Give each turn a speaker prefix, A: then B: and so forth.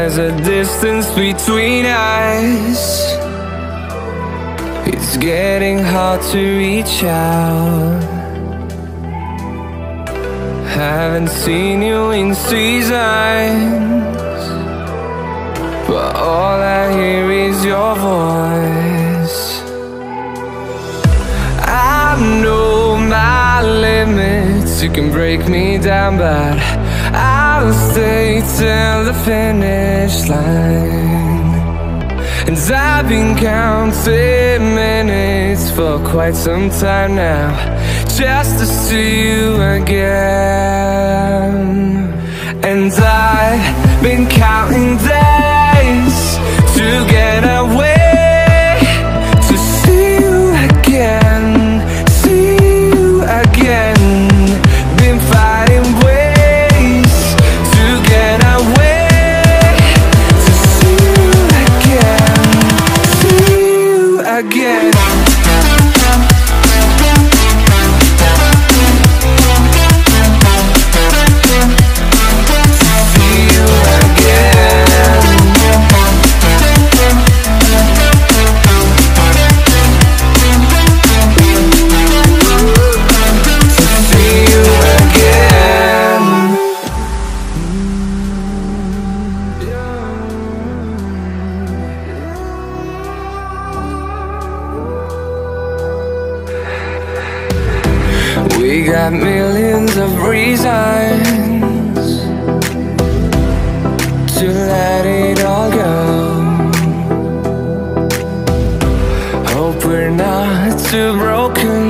A: there's a distance between us. It's getting hard to reach out. Haven't seen you in seasons, but all I hear is your voice. I know my limits, you can break me down, but I'll stay till the finish line. And I've been counting minutes for quite some time now, just to see you again. And I've been counting days to get away, to see you again, see you again. Been fighting ways to get away, to see you again, see you again. We got millions of reasons to let it all go. Hope we're not too broken